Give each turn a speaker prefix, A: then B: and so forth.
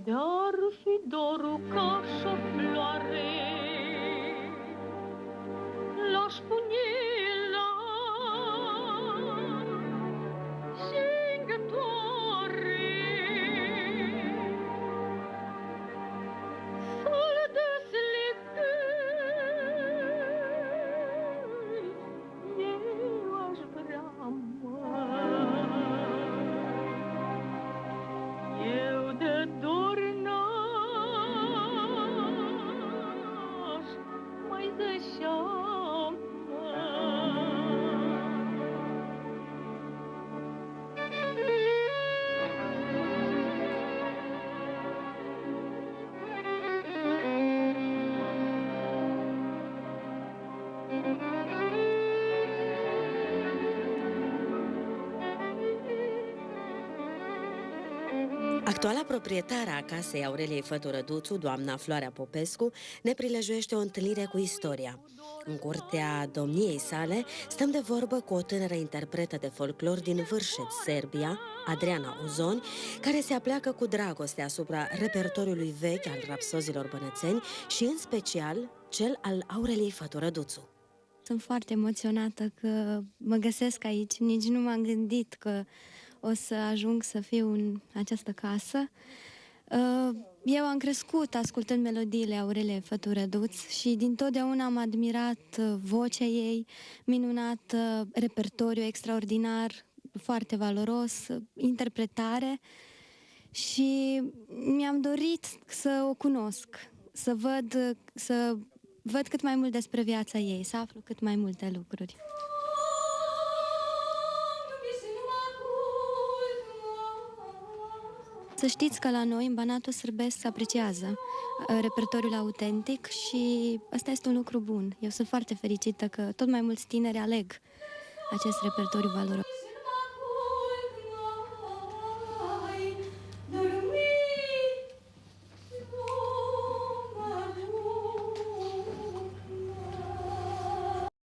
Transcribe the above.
A: Dar fi dorul ca și-o floare, l-aș pune la singătoare, să-l deslegăi, eu aș vrea, eu de dor n-aș mai găseam.
B: Actuala proprietară a casei Aureliei Făturăduțu, doamna Floarea Popescu, ne prilejuiește o întâlnire cu istoria. În curtea domniei sale stăm de vorbă cu o tânără interpretă de folclor din Vârșeț, Serbia, Adriana Uzoni, care se apleacă cu dragoste asupra repertoriului vechi al rapsozilor bănețeni și în special cel al Aureliei Făturăduțu.
C: Sunt foarte emoționată că mă găsesc aici, nici nu m-am gândit că o să ajung să fiu în această casă. Eu am crescut ascultând melodiile Aureliei Făturăduț și dintotdeauna am admirat vocea ei, minunat repertoriu extraordinar, foarte valoros, interpretare și mi-am dorit să o cunosc, să văd cât mai mult despre viața ei, să aflu cât mai multe lucruri. Să știți că la noi, în Banatul Sârbesc, se apreciază repertoriul autentic și ăsta este un lucru bun. Eu sunt foarte fericită că tot mai mulți tineri aleg acest repertoriu valoros.